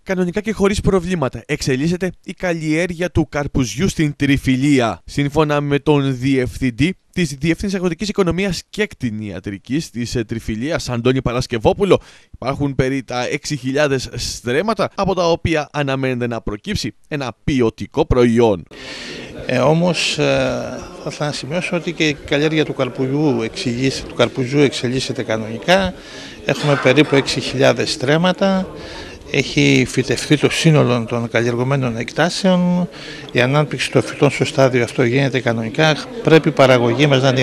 Κανονικά και χωρίς προβλήματα εξελίσσεται η καλλιέργεια του καρπουζιού στην Τριφυλία. Σύμφωνα με τον διευθυντή της Διεύθυνσης Αγροτικής Οικονομίας και Κτηνιατρικής της Τριφυλίας, Αντώνη Παρασκευόπουλο, υπάρχουν περί τα 6.000 στρέμματα, από τα οποία αναμένεται να προκύψει ένα ποιοτικό προϊόν. Όμως θα ήθελα να σημειώσω ότι και η καλλιέργεια του καρπουζιού εξελίσσεται κανονικά. Έχουμε περίπου 6.000 στρέμματα. Έχει φυτευτεί το σύνολο των καλλιεργωμένων εκτάσεων. Η ανάπτυξη των φυτών στο στάδιο αυτό γίνεται κανονικά. Πρέπει η παραγωγή μας να είναι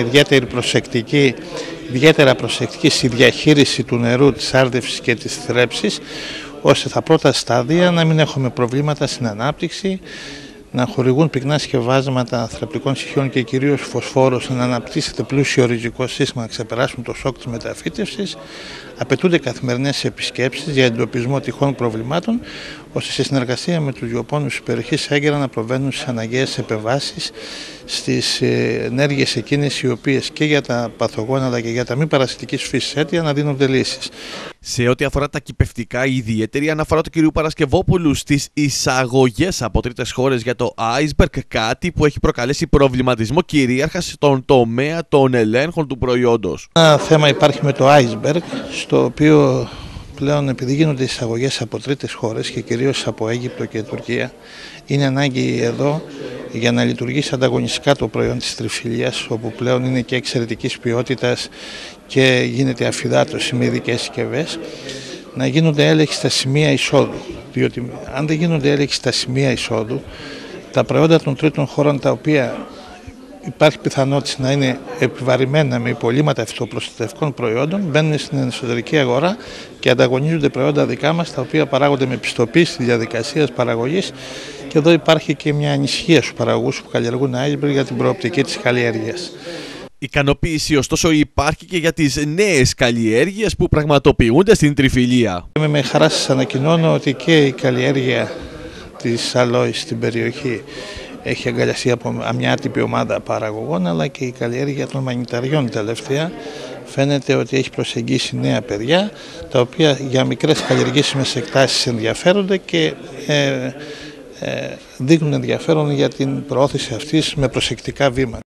ιδιαίτερα προσεκτική στη διαχείριση του νερού, της άρδευσης και της θρέψης, ώστε τα πρώτα στάδια να μην έχουμε προβλήματα στην ανάπτυξη, να χορηγούν πυκνά σκευάσματα θρεπτικών στοιχείων και κυρίως φωσφόρους, να αναπτύσσεται πλούσιο ριζικό σύστημα, να ξεπεράσουν το σοκ της μεταφύτευσης. Απαιτούνται καθημερινές επισκέψεις για εντοπισμό τυχόν προβλημάτων, ώστε σε συνεργασία με τους γεωπόνους της περιοχής έγκαιρα να προβαίνουν στις αναγκαίες επεμβάσεις, στις ενέργειες εκείνες οι οποίες και για τα παθογόνα αλλά και για τα μη παρασιτικής φύσης αίτια να δίνονται λύσεις. Σε ό,τι αφορά τα κυπευτικά, η ιδιαίτερη αναφορά του κ. Παρασκευόπουλου στις εισαγωγές από τρίτες χώρες για το iceberg, κάτι που έχει προκαλέσει προβληματισμό κυρίαρχα στον τομέα των ελέγχων του προϊόντος. Ένα θέμα υπάρχει με το iceberg, στο οποίο πλέον επειδή γίνονται εισαγωγές από τρίτες χώρες και κυρίως από Αίγυπτο και Τουρκία, είναι ανάγκη εδώ για να λειτουργήσει ανταγωνιστικά το προϊόν της Τριφυλίας, όπου πλέον είναι και εξαιρετικής ποιότητας και γίνεται αφυδάτωση με ειδικές συσκευές, να γίνονται έλεγχοι στα σημεία εισόδου. Διότι αν δεν γίνονται έλεγχοι στα σημεία εισόδου, τα προϊόντα των τρίτων χωρών, τα οποία υπάρχει πιθανότητα να είναι επιβαρημένα με υπολείμματα φυτοπροστατευτικών προϊόντων, μπαίνουν στην εσωτερική αγορά και ανταγωνίζονται προϊόντα δικά μας, τα οποία παράγονται με πιστοποίηση της διαδικασίας παραγωγής. Και εδώ υπάρχει και μια ανησυχία στους παραγωγούς που καλλιεργούν iceberg για την προοπτική της καλλιέργειας. Ικανοποίηση ωστόσο υπάρχει και για τις νέες καλλιέργειες που πραγματοποιούνται στην Τριφυλία. Με χαρά σας ανακοινώνω ότι και η καλλιέργεια της αλόης στην περιοχή έχει αγκαλιαστεί από μια άτυπη ομάδα παραγωγών, αλλά και η καλλιέργεια των μανιταριών τελευταία φαίνεται ότι έχει προσεγγίσει νέα παιδιά, τα οποία για μικρές καλλιεργήσιμες εκτάσεις ενδιαφέρονται και δείχνουν ενδιαφέρον για την προώθηση αυτής με προσεκτικά βήματα.